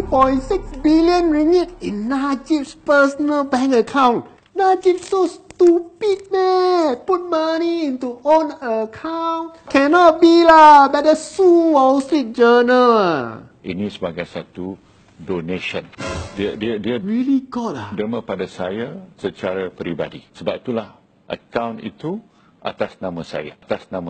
3.6 billion ringgit in Najib's personal bank account. Najib so stupid, man. Put money into own account. Cannot be lah. Better sue Wall Street Journal. Ini sebagai satu donation. Dia Really got ah? derma pada saya secara peribadi. Sebab itulah akaun itu atas nama saya.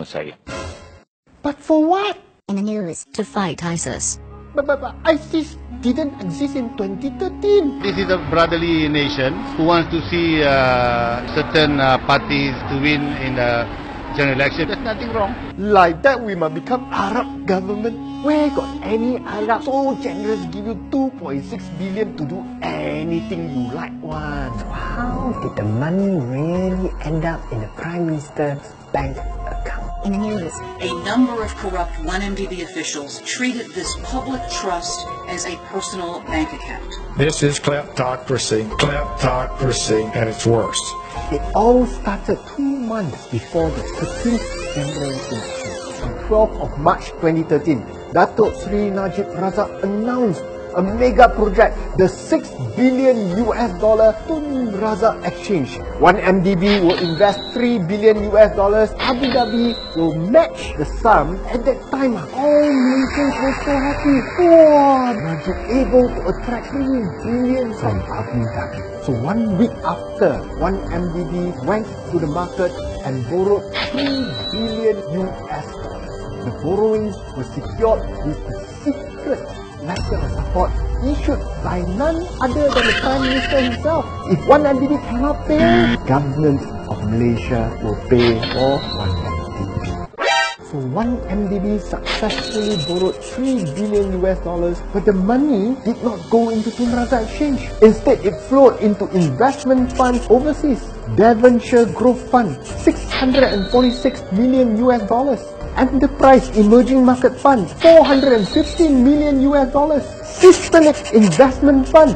But for what? In the news, to fight ISIS. But ISIS didn't exist in 2013. This is a brotherly nation who wants to see certain parties to win in the general election. There's nothing wrong. Like that, we must become Arab government. Where got any Arab so generous give you 2.6 billion to do anything you like one? So how did the money really end up in the Prime Minister's bank account? In the news, A number of corrupt 1MDB officials treated this public trust as a personal bank account. This is kleptocracy at its worst. It all started 2 months before the 13th general election. On 12th of March 2013, Datuk Sri Najib Razak announced a mega project, the $6 billion Tun Razak Exchange. 1MDB will invest $3 billion. Abu Dhabi will match the sum. At that time, all nations were so happy. Wow, Najib able to attract $3 billion from Abu Dhabi. So 1 week after, 1MDB went to the market and borrowed $3 billion. The borrowings were secured with a secret letter of support issued by none other than the Prime Minister himself. If 1MDB cannot pay, the government of Malaysia will pay for 1MDB. So 1MDB successfully borrowed $3 billion, but the money did not go into Tun Razak Exchange. Instead, it flowed into investment funds overseas. Devonshire Growth Fund, $646 million. Enterprise Emerging Market Fund, $415 million. Systemic Investment Fund,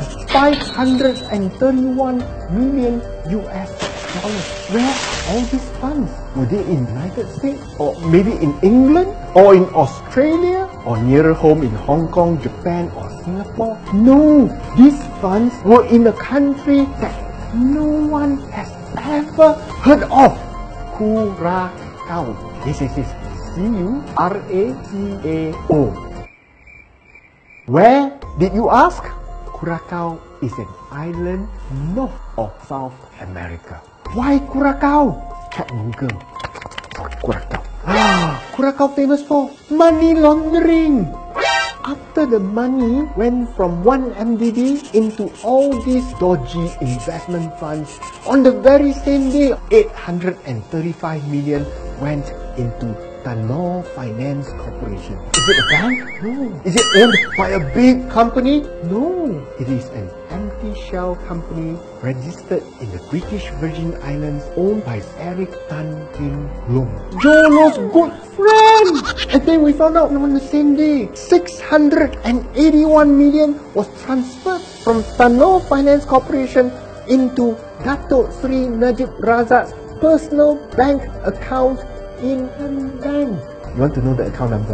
$531 million. Where are all these funds? Were they in the United States? Or maybe in England? Or in Australia? Or nearer home in Hong Kong, Japan or Singapore? No! These funds were in a country that no one has ever heard of. Curacao. Yes. C-U-R-A-C-A-O. Where did you ask? Curacao is an island north of South America. Why Curacao? Check Google for Curacao. Curacao famous for money laundering. After the money went from 1MDB into all these dodgy investment funds, on the very same day, 835 million went into Tanor Finance Corporation. Is it a bank? No. Is it owned by a big company? No. It is an empty shell company registered in the British Virgin Islands owned by Eric Tan Kim Loong, Jolo's good friend. And then we found out on the same day, 681 million was transferred from Tanor Finance Corporation into Datuk Sri Najib Razak's personal bank account in London. You want to know the account number?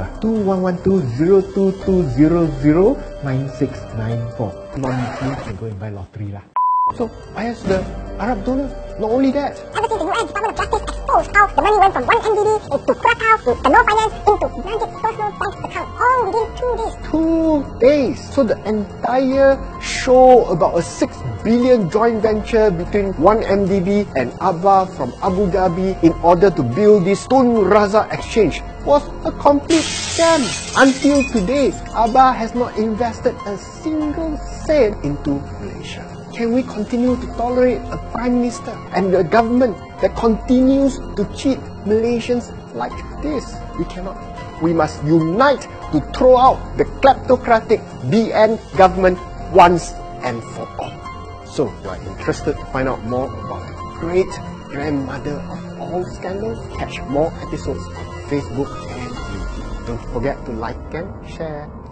211202209694. Non-Muslim can go and buy lottery lah. So, where's the Arab donors? Not only that. Ever since the US Department of Justice exposed how the money went from 1MDB to Curacao to Tanor Finance into Najib's personal bank account, all within 2 days. 2 days. So the entire show about a 6 billion joint venture between 1MDB and Abba from Abu Dhabi in order to build this Tun Razak Exchange was a complete scam. Until today, Abba has not invested a single cent into Malaysia. Can we continue to tolerate a Prime Minister and a government that continues to cheat Malaysians like this? We cannot. We must unite to throw out the kleptocratic BN government once and for all. So, if you are interested to find out more about the great grandmother of all scandals, catch more episodes on Facebook and YouTube. Don't forget to like and share.